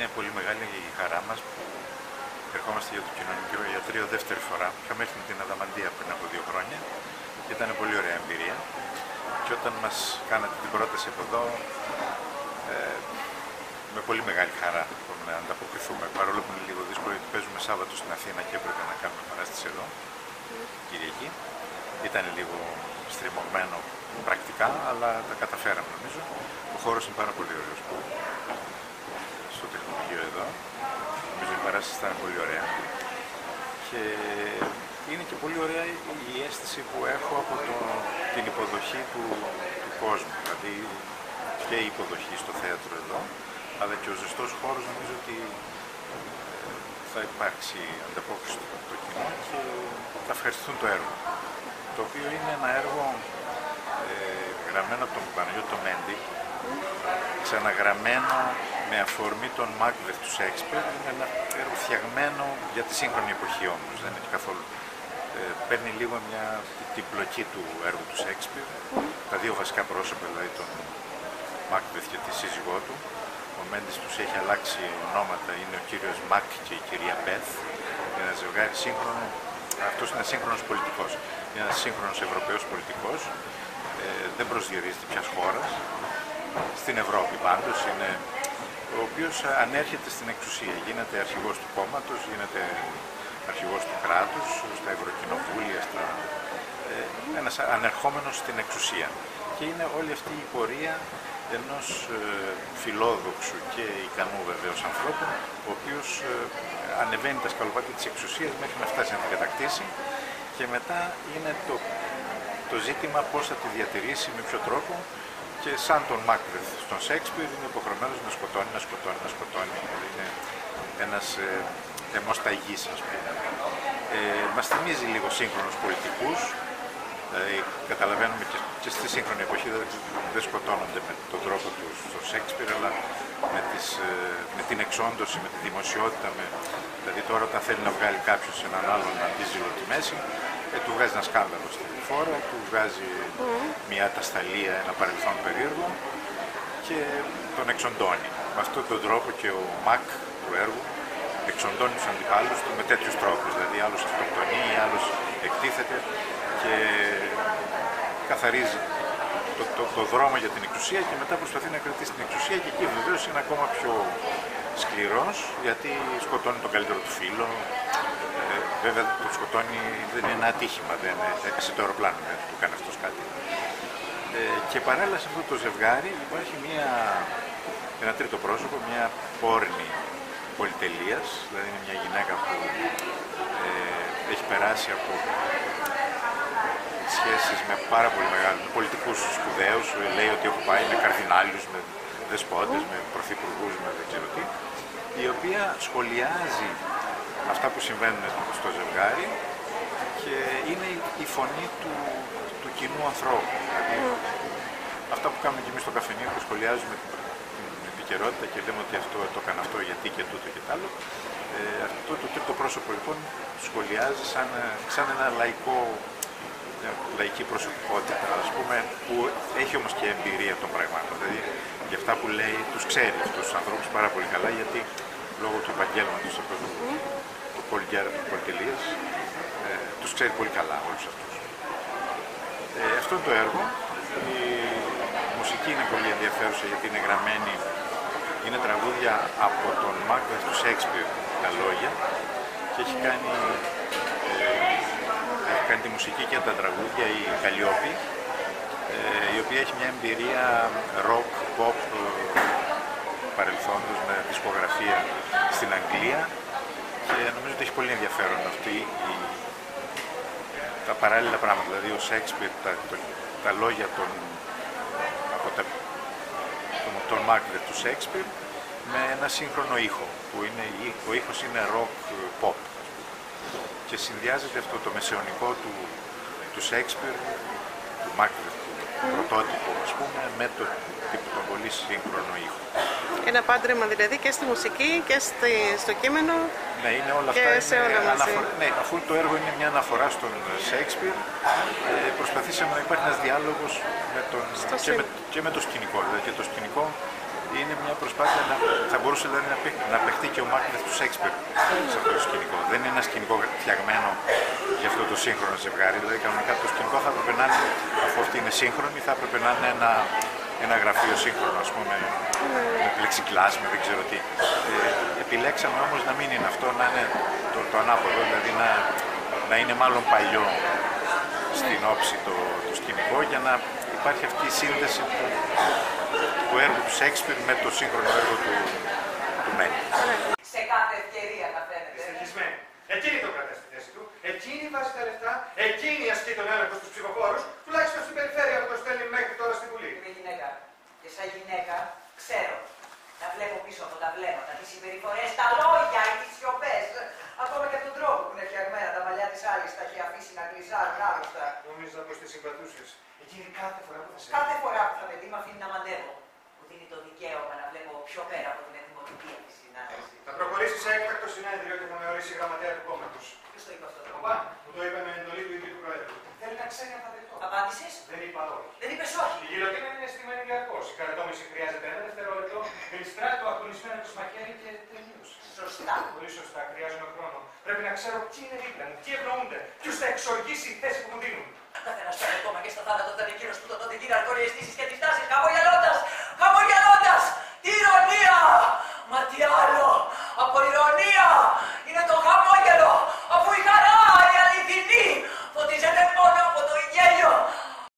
Είναι πολύ μεγάλη η χαρά μας που ερχόμαστε για το κοινωνικό ιατρείο δεύτερη φορά. Είχαμε έρθει με την Αδαμαντία πριν από 2 χρόνια και ήταν πολύ ωραία εμπειρία. Και όταν μας κάνατε την πρόταση από εδώ, με πολύ μεγάλη χαρά να ανταποκριθούμε. Παρόλο που είναι λίγο δύσκολο, γιατί παίζουμε Σάββατο στην Αθήνα και έπρεπε να κάνουμε παράσταση εδώ, Κυριακή. Ήταν λίγο στριμωγμένο πρακτικά, αλλά τα καταφέραμε νομίζω. Ο χώρος είναι πάρα πολύ ωραίος στο τεχνολογείο εδώ. Νομίζω η παράσταση ήταν πολύ ωραία. Και είναι και πολύ ωραία η αίσθηση που έχω από την υποδοχή του κόσμου. Δηλαδή και η υποδοχή στο θέατρο εδώ, αλλά και ο ζεστός χώρος, νομίζω ότι θα υπάρξει ανταπόκριση από το κοινό και θα ευχαριστηθούν το έργο. Το οποίο είναι ένα έργο γραμμένο από τον Παναγιώτο Μέντη, ξαναγραμμένο με αφορμή τον Μάκβεθ του Σέξπιρ. Είναι ένα έργο φτιαγμένο για τη σύγχρονη εποχή όμως, δεν είναι καθόλου. Παίρνει λίγο την πλοκή του έργου του Σέξπιρ. Τα δύο βασικά πρόσωπα, δηλαδή τον Μάκβεθ και τη σύζυγό του. Ο Μέντης τους έχει αλλάξει ονόματα, είναι ο κύριος Μακ και η κυρία Μπεθ. Είναι ένα ζευγάρι σύγχρονο. Αυτός είναι σύγχρονος πολιτικός. Είναι ένας σύγχρονος Ευρωπαίος πολιτικός. Δεν προσδιορίζεται ποιας χώρας. Στην Ευρώπη πάντως είναι, ο οποίος ανέρχεται στην εξουσία. Γίνεται αρχηγός του κόμματος, γίνεται αρχηγός του κράτους, στα Ευρωκοινοβούλια, ένας ανερχόμενος στην εξουσία. Και είναι όλη αυτή η πορεία ενός φιλόδοξου και ικανού βεβαίως ανθρώπου, ο οποίος ανεβαίνει τα σκαλοπάτια της εξουσίας μέχρι να φτάσει να την κατακτήσει, και μετά είναι το ζήτημα πώς θα τη διατηρήσει, με ποιο τρόπο, και σαν τον Μάκβεθ στον Σέξπιρ είναι υποχρεωμένος να σκοτώνει, να σκοτώνει, να σκοτώνει. Είναι ένας αιμοσταγής, ας πούμε. Μας θυμίζει λίγο σύγχρονους πολιτικούς. Καταλαβαίνουμε και στη σύγχρονη εποχή δεν σκοτώνονται με τον τρόπο του στο Σέξπιρ, αλλά με την εξόντωση, με τη δημοσιότητα. Δηλαδή τώρα όταν θέλει να βγάλει κάποιος έναν άλλον να μπει στη μέση, του βγάζει ένα σκάνδαλο στην φόρα, του βγάζει μια ατασταλία, ένα παρελθόν περίεργο και τον εξοντώνει. Με αυτόν τον τρόπο και ο Μακ του έργου εξοντώνει τους αντιπάλους του με τέτοιους τρόπους. Δηλαδή άλλος αυτοκτονεί, άλλος εκτίθεται και καθαρίζει το δρόμο για την εξουσία και μετά προσπαθεί να κρατήσει την εξουσία, και εκεί βεβαίως είναι ακόμα πιο σκληρός, γιατί σκοτώνει τον καλύτερο του φίλο. Βέβαια το σκοτώνει, δεν είναι ένα ατύχημα, δεν έπεσε το αεροπλάνο, δεν του κάνει αυτός κάτι. Και παράλληλα σε αυτό το ζευγάρι υπάρχει ένα τρίτο πρόσωπο, μια πόρνη πολυτελείας, δηλαδή είναι μια γυναίκα που έχει περάσει από σχέσεις με πάρα πολύ μεγάλους πολιτικούς σπουδαίους. Λέει ότι έχω πάει με καρδινάλιους, με δεσπότες, με πρωθυπουργούς, με δεν ξέρω τι, η οποία σχολιάζει αυτά που συμβαίνουν στο ζευγάρι και είναι η φωνή του κοινού ανθρώπου. Δηλαδή, αυτά που κάνουμε και εμείς στο καφενείο, που σχολιάζουμε την επικαιρότητα και λέμε ότι αυτό το έκανε αυτό, γιατί και τούτο και τ' άλλο. Αυτό το τρίτο πρόσωπο λοιπόν σχολιάζει σαν ένα λαϊκή προσωπικότητα, ας πούμε, που έχει όμως και εμπειρία των πραγμάτων. Δηλαδή, για αυτά που λέει, τους ξέρει αυτούς τους ανθρώπους πάρα πολύ καλά, γιατί λόγω του επαγγέλματος του Πολυγκέρα του Πολυτελείας, τους ξέρει πολύ καλά όλους αυτούς. Αυτό είναι το έργο. Η μουσική είναι πολύ ενδιαφέρουσα, γιατί είναι γραμμένη, είναι τραγούδια από τον Μάκβεθ του Σέξπιρ, τα λόγια, και έχει κάνει τη μουσική και τα τραγούδια η Καλλιόπη, η οποία έχει μια εμπειρία rock, pop παρελθόντος, με δισκογραφία στην Αγγλία, και νομίζω ότι έχει πολύ ενδιαφέρον τα παράλληλα πράγματα. Δηλαδή ο Σέξπιρ, τα λόγια από τον Μάκβεθ του Σέξπιρ με ένα σύγχρονο ήχο, που ο ήχος είναι rock pop, και συνδυάζεται αυτό το μεσαιωνικό του Σέξπιρ, του Μάκβεθ, του πρωτότυπο, ας πούμε, με τον πολύ σύγχρονο ήχο. Ένα πάντρεμα δηλαδή και στη μουσική και στο κείμενο. Ναι, είναι όλα και αυτά. Σε όλα μαζί. Ναι, αφού το έργο είναι μια αναφορά στον Σέξπιρ, προσπαθήσαμε να υπάρχει ένας διάλογος και με το σκηνικό. Δηλαδή και το σκηνικό είναι μια προσπάθεια να θα μπορούσε δηλαδή, να παιχτεί και ο Μάκμπεθ του Σέξπιρ σε αυτό το σκηνικό. Δεν είναι ένα σκηνικό φτιαγμένο για αυτό το σύγχρονο ζευγάρι. Δηλαδή, κανονικά το σκηνικό θα έπρεπε να είναι, αφού αυτή είναι σύγχρονη, θα έπρεπε να είναι ένα γραφείο σύγχρονο, ας πούμε, με πλεξικλάς, με δεν ξέρω τι. Επιλέξαμε όμως να μην είναι αυτό, να είναι το ανάποδο, δηλαδή να είναι μάλλον παλιό στην όψη το σκηνικό, για να υπάρχει αυτή η σύνδεση του έργου του Σέξπιρ με το σύγχρονο έργο του Μένι. Σε κάθε ευκαιρία να φαίνεται. Δυστυχισμένη. Εκείνη το κρατάει στη θέση του, εκείνη βάζει τα λεφτά, εκείνη ασκεί τον έλεγχο στους ψηφοφόρους, τουλάχιστον στην περιφέρεια που το στέλνει μέχρι τώρα στη Βουλή. Είμαι γυναίκα. Και σαν γυναίκα ξέρω. Τα βλέπω πίσω από τα βλέμματα, τις συμπεριφορές, τα λόγια, τις σιωπές. Ακόμα και τον τρόπο που είναι φτιαγμένα τα μαλλιά της άλλης τα έχει αφήσει να γλυζάρουν άρρωστα. Νόμιζα πως τη συμπατούσες. Εκείνη κάθε φορά που θα σε Κάθε φορά που θα με δει, με αφήνει να μαντεύω. Μου δίνει το δικαίωμα να βλέπω πιο πέρα από την ετοιμοτυπία της συνάντησης. Θα προχωρήσει σε έκτακτο συνέδριο και θα με ορίσει γραμματέα του κόμματος. Ποιος το είπε αυτό? Ο Παν, μου το είπε με εντολή του ίδιου του Προέδρου. Θέλει να ξέρει αν θα δεχτώ. Απάντησες? Δεν είπα όχι. Δεν είπες όχι. Η γιλοτίνα είναι αισθημένη διαρκώς. Η καρατόμηση χρειάζεται ένα δευτερόλεπτο, περιστράττω ακουνισμένο το μαχαίρι και τελείωσε. Σωστά. Πολύ σωστά, χρειάζομαι χρόνο. Πρέπει να ξέρω ποιοι είναι δίπλα μου, τι ευνοούνται, ποιους θα εξοργήσει η θέση που μου δίνουν. Καθένας παίρνει ακόμα και στο θάνατο ήταν εκείνος που τον τότε γύρω αρκώνει αισθήσεις και τις τάσεις. Χαμόγελο!